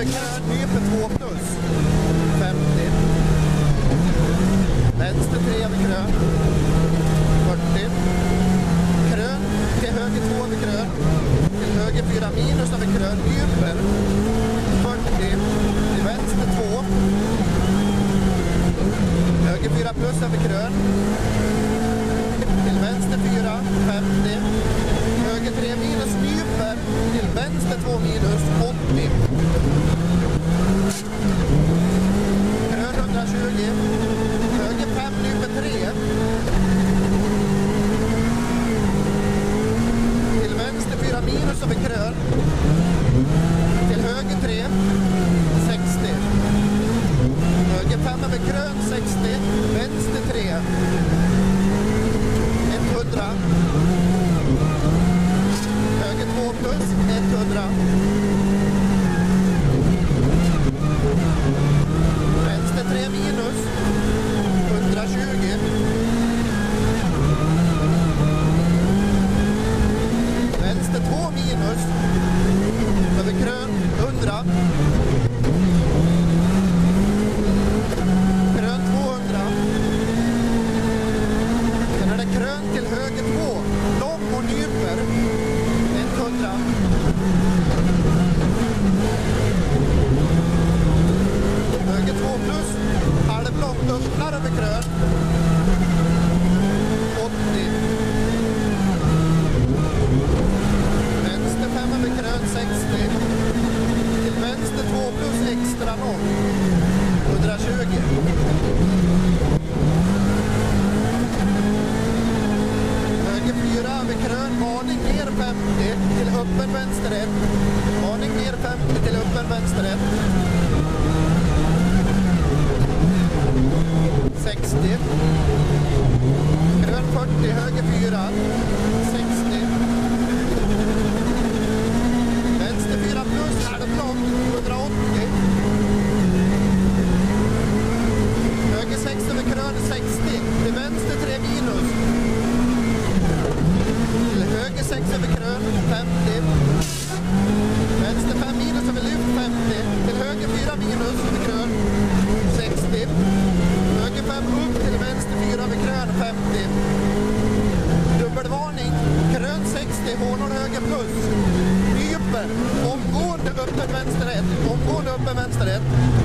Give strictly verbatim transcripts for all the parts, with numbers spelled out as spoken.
över krön, nyper två plus, femtio. Vänster tre över krön, fyrtio. Krön till höger två över krön, till höger fyra minus över krön, nyper, fyrtio. Till vänster två. Höger fyra plus över krön. Till vänster fyra, femtio. Höger tre minus nyper. Till vänster två minus, åttio. Krön hundratjugo. Höger fem nyper tre. Till vänster fyra minus över krön. Till höger tre, sextio. Höger fem över krön, sextio. Vänster tre, hundra. Höger två plus, hundra. Vänster tre minus, hundratjugo. Vänster två minus, över krön, hundra. Krön tvåhundra. Sen är det krön till höger två, lång och nyper, hundra. Höger två plus, halvlångt, öppnar över krön, åttio. Vänster fem över krön, sextio. Till vänster två plus extra lång, hundratjugo. Höger fyra över krön, varning ner femtio till öppen vänster ett. Varning ner femtio till öppen vänster ett. sextio. Krön fyrtio, höger fyra, sextio. Vänster fyra plus, halvlångt, hundraåttio. Höger sex över krön, sextio. Till vänster tre minus. Till höger sex över krön, femtio. Vänster fem minus över lyft, femtio. Till höger fyra minus över krön, sextio. Höger fem upp till vänster fyra över krön, femtio. Dubbelvarning, krön sextio, hårdnår höger plus. Nyper, omgående öppen vänster ett. Omgående öppen vänster ett.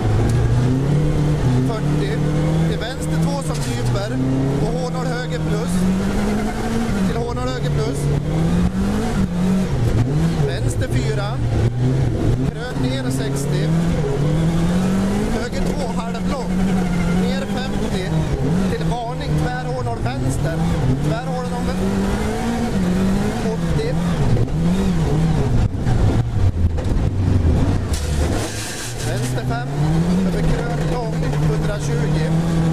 fyrtio. Till vänster två som nyper. Och hårdnår höger plus. Till hårdnår höger plus. Vänster fyra. Krön ner sextio. Höger två halvlång. Ner femtio. Till varning tvärhårdnår vänster. Tvärhårdnår åttio. Vänster fem. Över krön lång. hundratjugo.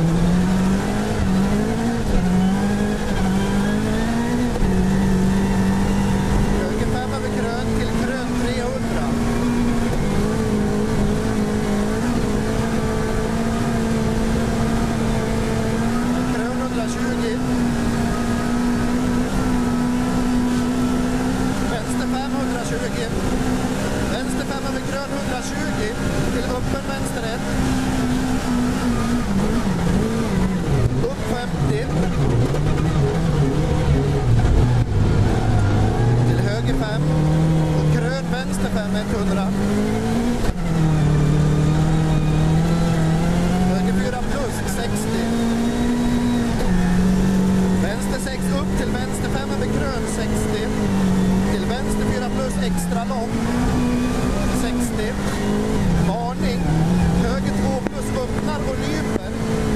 Höger fem över krön till krön trehundra. Krön hundratjugo. Vänster fem hundratjugo. Vänster fem över krön hundratjugo. Till öppen vänster ett. Upp femtio. Till höger fem. Och krön vänster fem, hundra. Höger fyra plus, sextio. Vänster sex upp till vänster fem över krön, sextio. Till vänster fyra plus extra lång, sextio. Varning. Höger två plus öppnar och nyper.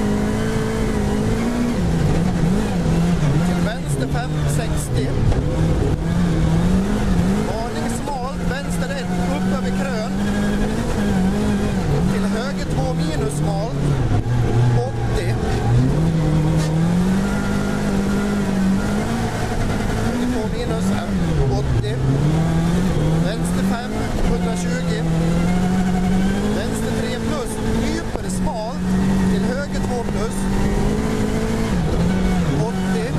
Till vänster fem, sextio. Varning smalt, vänster ett, upp över krön. Till höger två minus smalt, åttio. Höger två minus, åttio. Vänster fem, hundratjugo. Vänster tre plus, nyper smalt. Till höger två plus, åttio.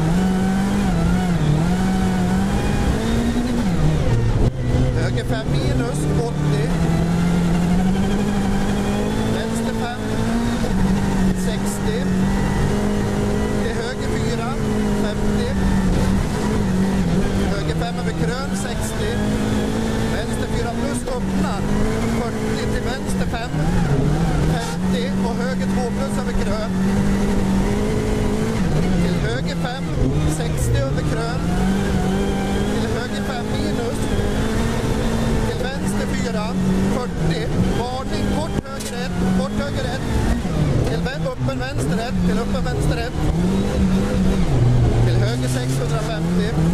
Höger fem minus, åttio. öppna. fyrtio till vänster fem. femtio och höger två plus över krön. Till höger fem. sextio över krön. Till höger fem minus. Till vänster fyra. fyrtio. Varning. Kort höger ett. Kort höger ett. Till öppen vänster ett. Till öppen vänster ett. Till höger sexhundrafemtio.